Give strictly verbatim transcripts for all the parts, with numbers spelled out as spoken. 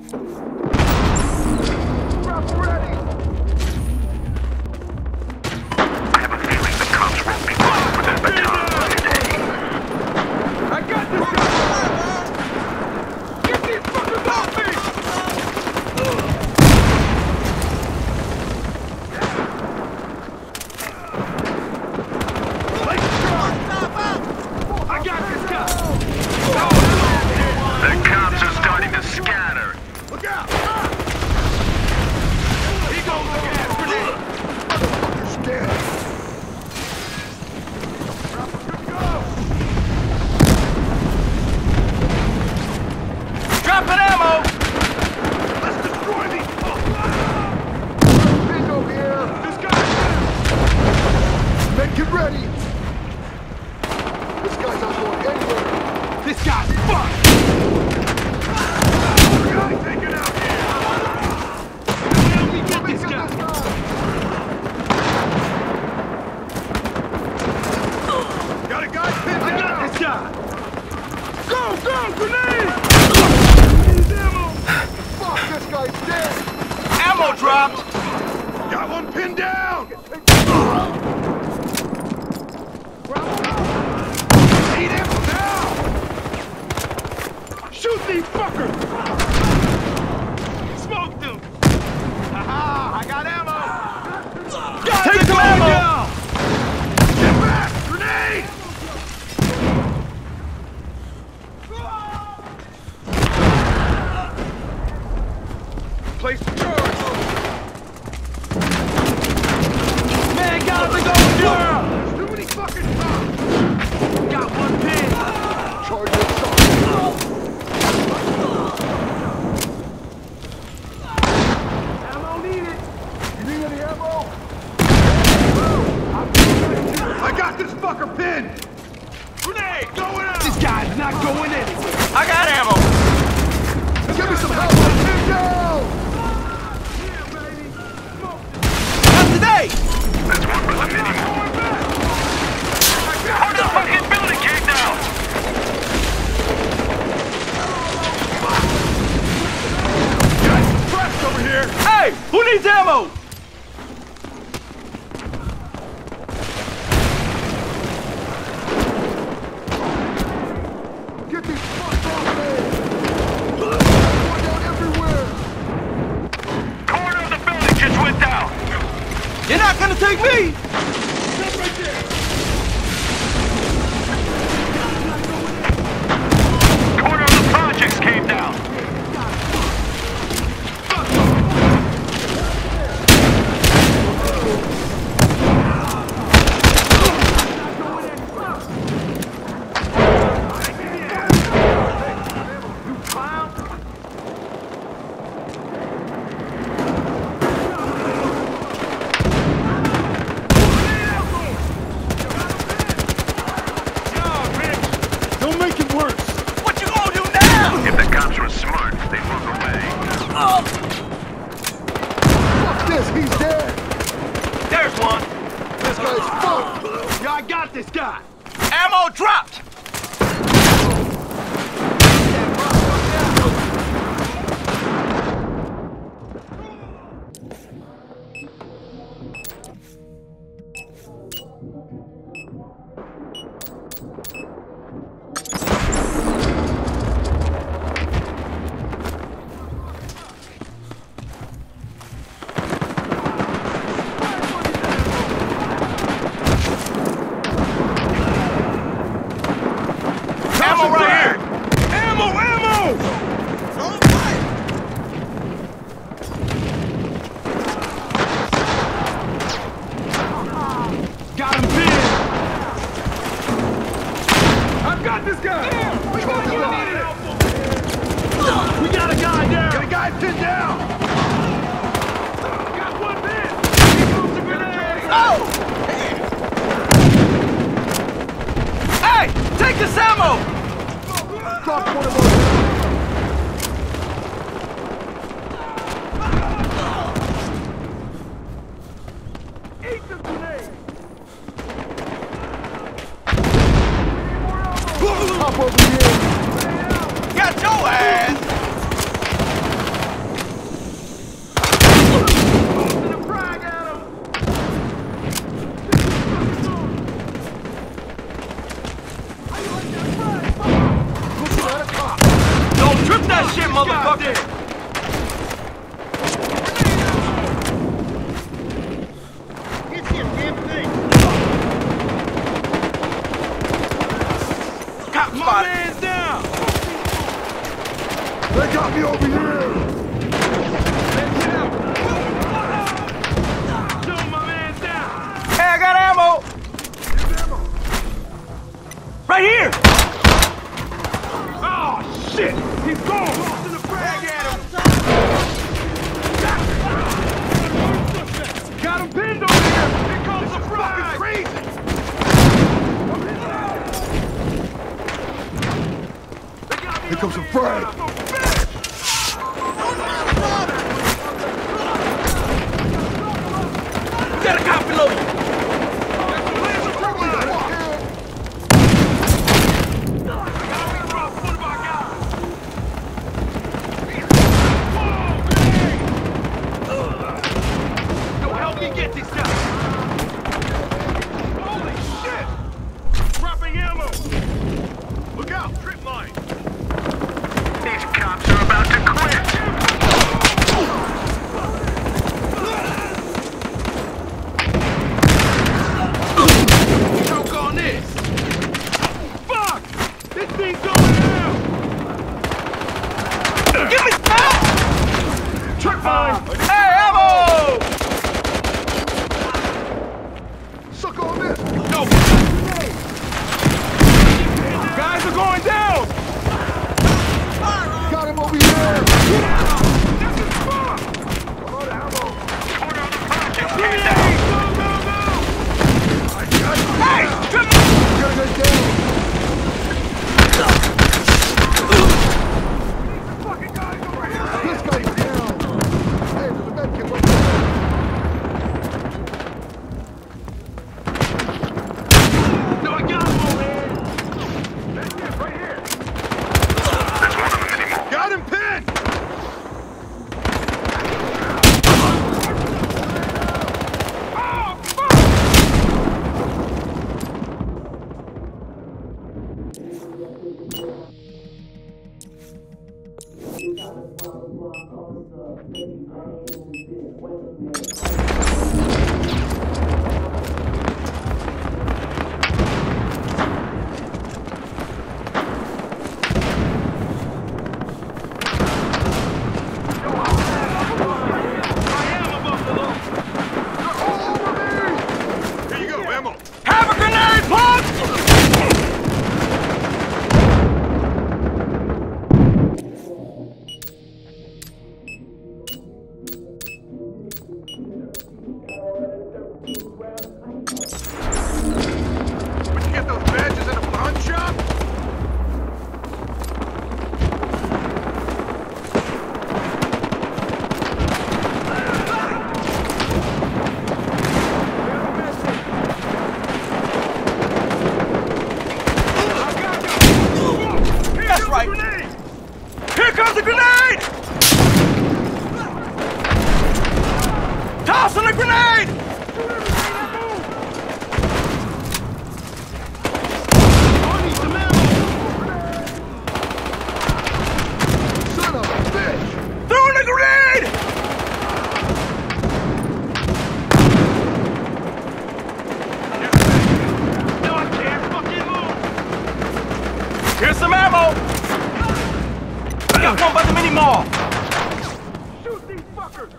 Got your ass! shit, motherfucker! Get you, damn thing! Cop My spotted! man's down! They got me over here! Shoot, my man's down! Hey, I got ammo! Right here! Oh, shit! He's gone! To the frag at him! Got him pinned over here! Here comes the frag! Crazy! Here comes some frag! Got a cop below you! Get these guys! Holy shit! Dropping ammo! Look out! Trip mine! These cops are about to quit! Choke on this! Fuck! This thing's going down! Give me that! Trip mine! Hey, ammo! Suck on this! No! Guys are going down! Got him over here! Order on the project! Go, Get go, down! go! Hey! Come Gotta get down! Fucking guys over here! This guy's down! Hey, there's a med kit right there! No, I got him over here! That's it, right here! There's one of them anymore. Got him pinned! Oh, fuck! Here you go, ammo! Have a grenade, punk! Where'd you get those badges in a pawn shop? That's right! Here comes the grenade! Tossing the grenade! Son of a bitch! Throwing the grenade! No, I can't fucking move! Here's some ammo! I got one by the mini mall! Shoot these fuckers!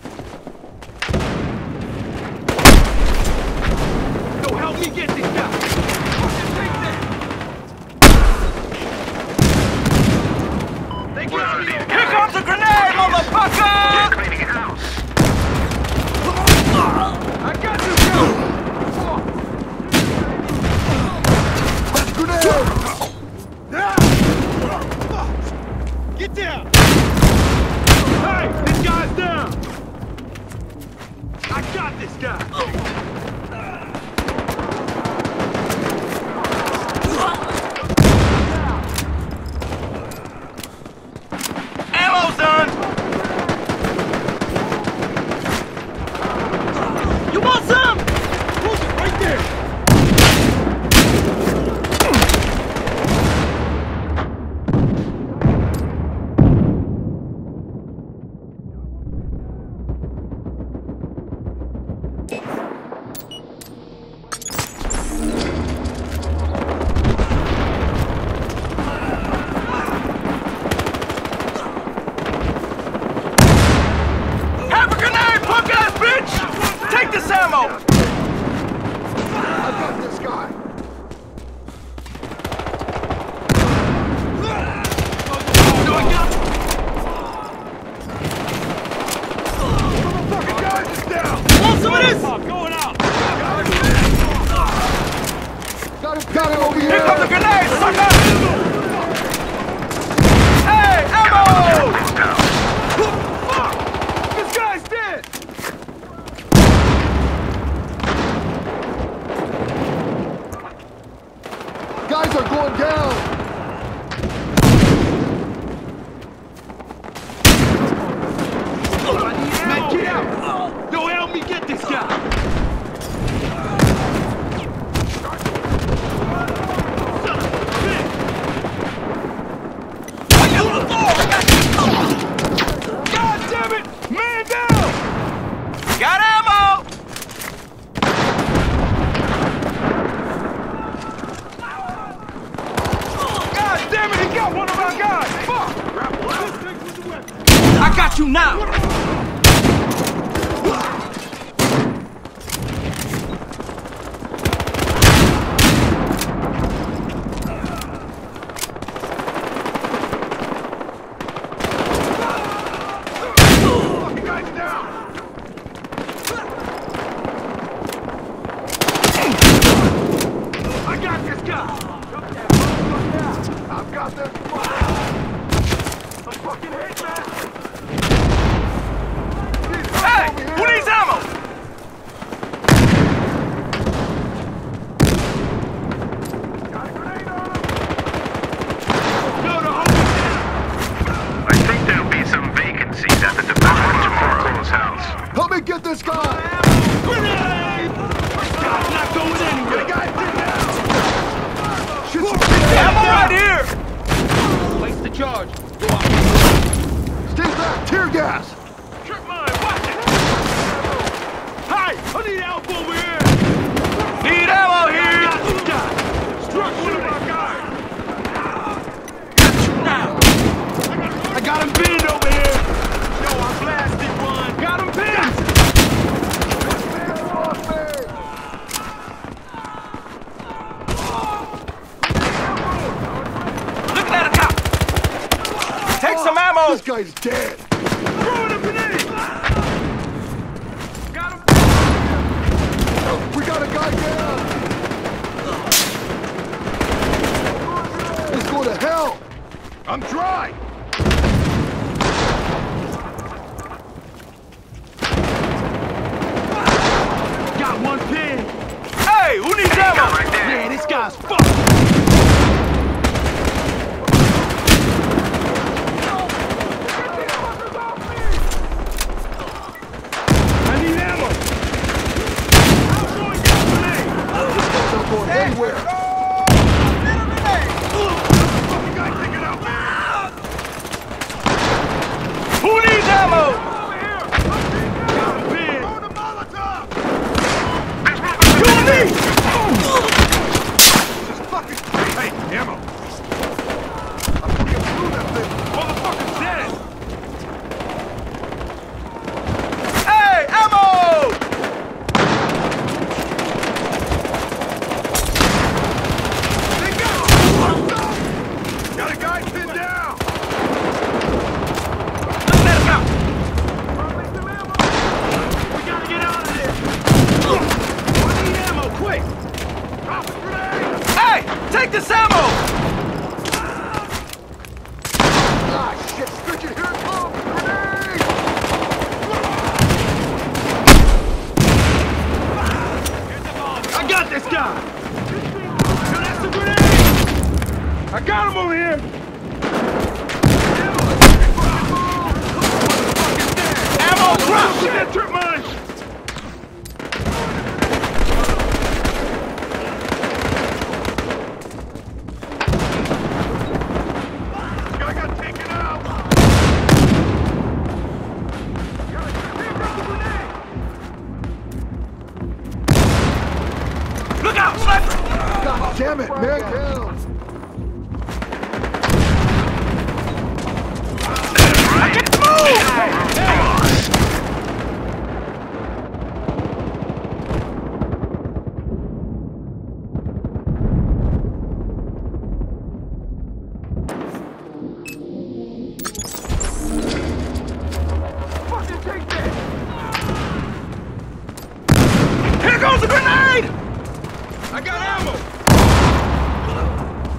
Go help me get these guys! Fucking take that! They got me! Here comes the grenade, motherfucker! Cleaning house. I got you, Joe! That's a grenade! Get down! Hey, this guy's down! I got this guy! Ammo's done! You want some? Hold it right there! I got you now! Get this guy! Grenade! Not going anywhere! Shoot some Ammo right here! Place the charge. Go on. Stay back! Tear gas! Trip mine, watch it! Hey, I need help over here! Need ammo here! Got this guy! Struck one of our guys! Got you now! I got him pinned over here! Yo, I blasted one! Got him pinned! Take some ammo! This guy's dead! Throwing a grenade! Got him! We got a guy down! Let's go to hell! I'm dry! Got one pin! Hey, who needs ammo? Right there. Man, this guy's fucked! Anywhere! Who needs ammo? You and me! Hey, ammo! I'm fucking through that thing! Motherfucker's dead! Hey, ammo! Got a guy pinned down! Let him out! We gotta get out of there! I need ammo, quick! Drop a grenade! Hey, take this ammo! Ah, shit! Stitcher, here it comes! Grenade! I got this guy! Yo, that's the grenade! I got him over here! Ammo drop! Get that trip mine! This guy got taken out! Look out, sniper! God damn it, man! Down. I get the move! Fucking take that! Here goes the grenade! I got ammo!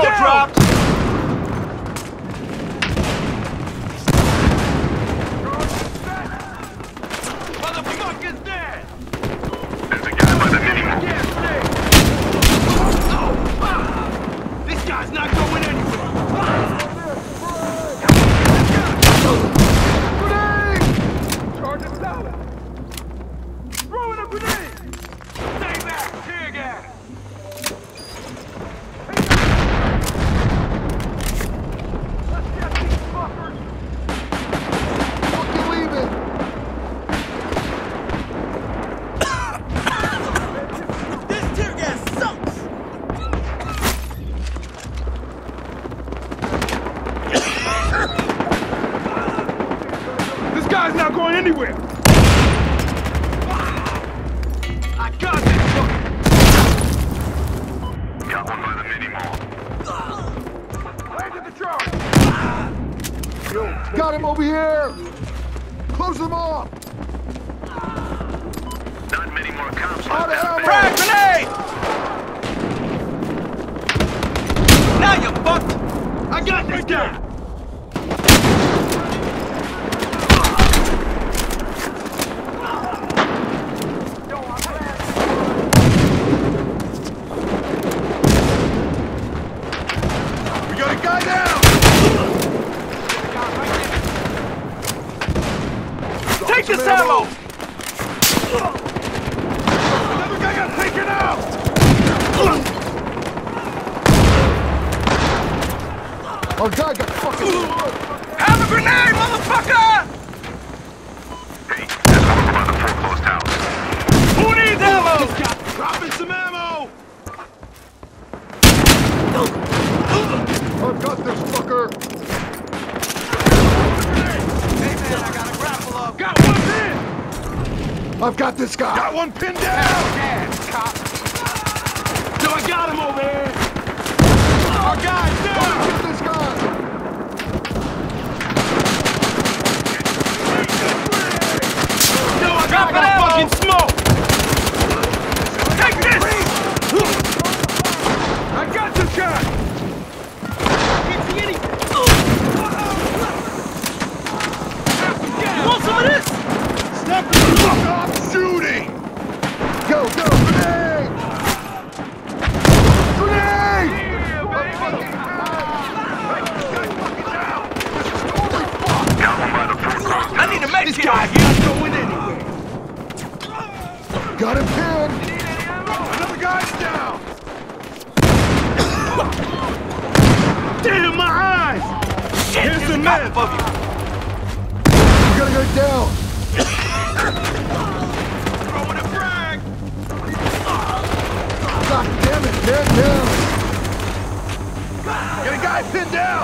ammo down. dropped. Motherfucker's dead. There's a guy by the mini-mall. Gas station. Oh, ah. This guy's not going anywhere. Grenade! Charging solid. Throwing a grenade. Stay back. Tear gas. Let's get these fuckers. Fucking leave it! This tear gas sucks. This guy's not going anywhere. I got this fucker. Got one by the mini-mall. Landed the charge. Got him over here! Close them off! Not many more cops Out left. of ammo! Frag grenade! Now you fucked. I got this guy. We got a guy down! Take this ammo. Another guy got taken out. Our guy got fucking... Have a grenade, motherfucker! Hey, there's one by the foreclosed house. Who needs ammo? This guy dropping some ammo. I've got this fucker! Hey man, I got a grapple up. Got one in. I've got this guy! Got one pinned down. Gas, cop. So I got him over here. Our guy's down. Get this guy! Yo, I Drop got it ammo. fucking smoke. Take this! I got this guy. Can't see anything. You want some of this? Stop the fuck off shooting. Go, go! Grenade! Grenade! Got one by the foreclosed I need a med This kit. guy's not going anywhere. Got him pinned! Another guy's down. Damn, my eyes. Shit, Here's there's some a cop meds. above you. We gotta go down! Throwing a frag. God damn it, man down! Get a guy pinned down.